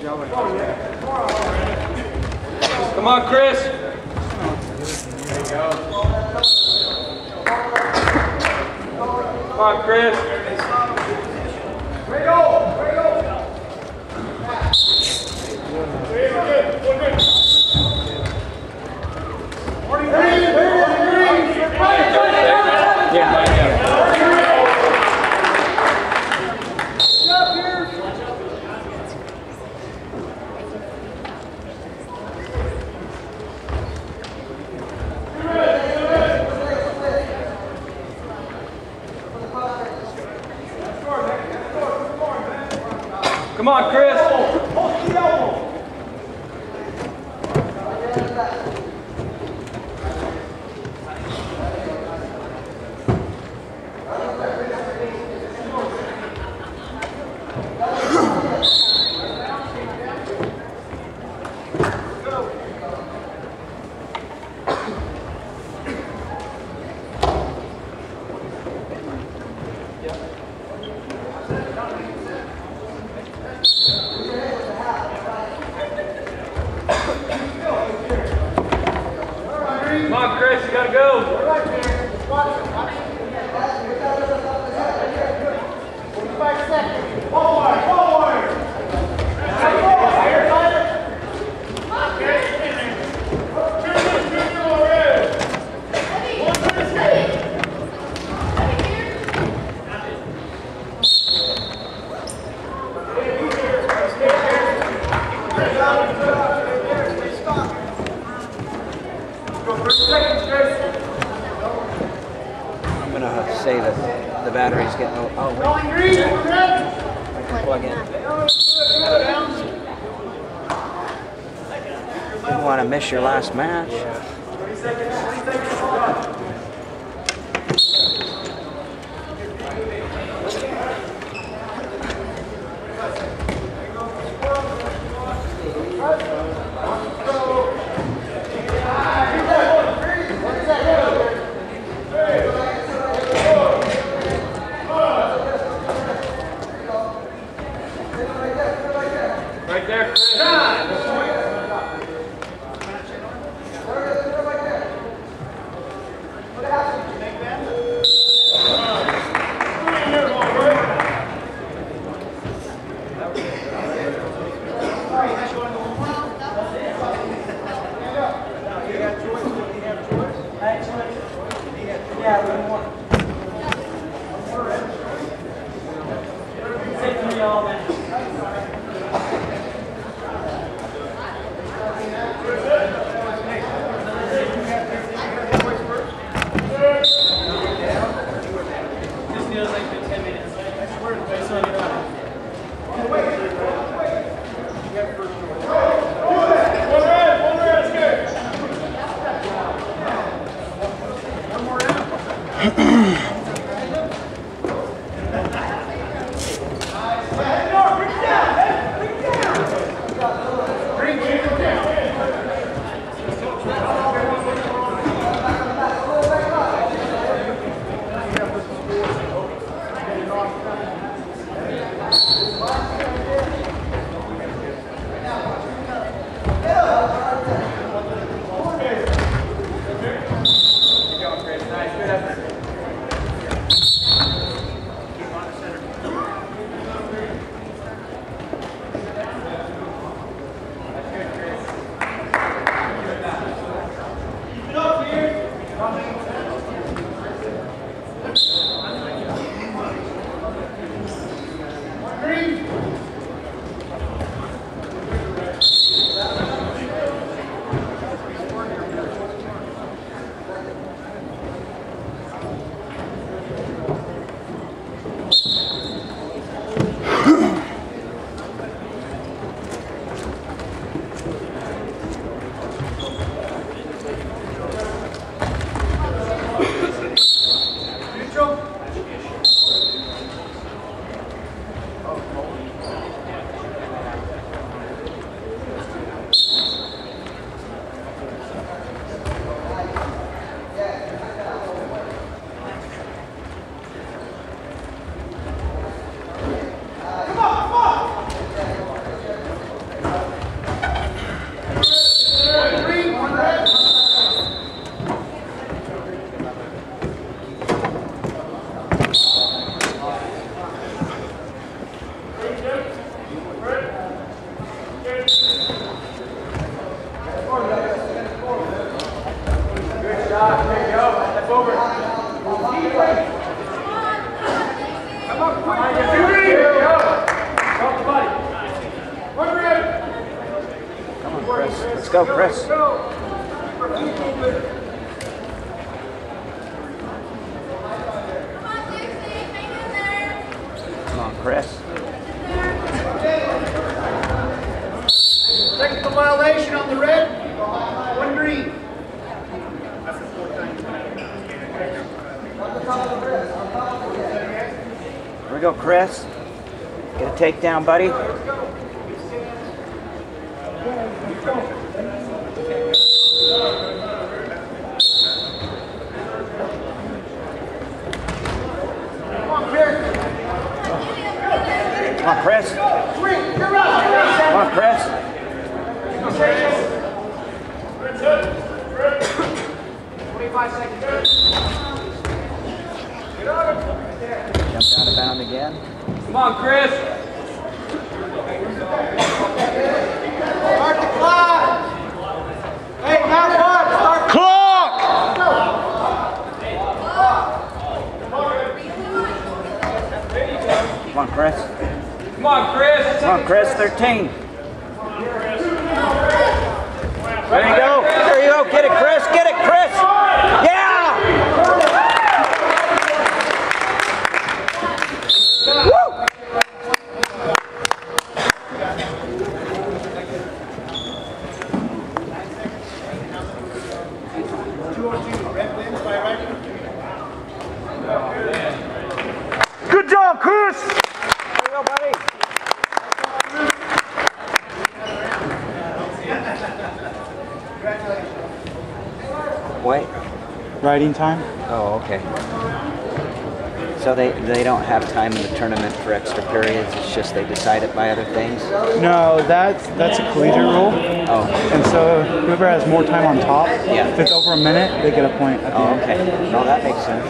Come on, Chris. Come on, Chris. Way go! Way go! Come on, Chris. Come on, Chris, you gotta go. 45 seconds. Forward. I'm going to say that the battery's getting low. Oh, wait. Plug in. You don't want to miss your last match. Right there, Chris. Let's go, Chris. Come on, Chris. Technical violation on the red. 1 green. Here we go, Chris. Get a takedown, buddy. Come on, Chris. Come on, Chris. 25 seconds. Jump out of bound again. Come on, Chris. Start the clock. Hey, now what? Start Clock! Come on, Chris. Come on, Chris. Come on, Chris. 13. There you go. There you go. Get it, Chris. Get it, Chris. Yeah! Woo! Good job, Chris! There you go, buddy. Wait. Riding time? Oh, okay. So they don't have time in the tournament for extra periods. It's just they decide it by other things. No, that's a collegiate rule. Oh. And so whoever has more time on top, Yeah. if it's over a minute, they get a point at the Oh, end. okay. No, that makes sense.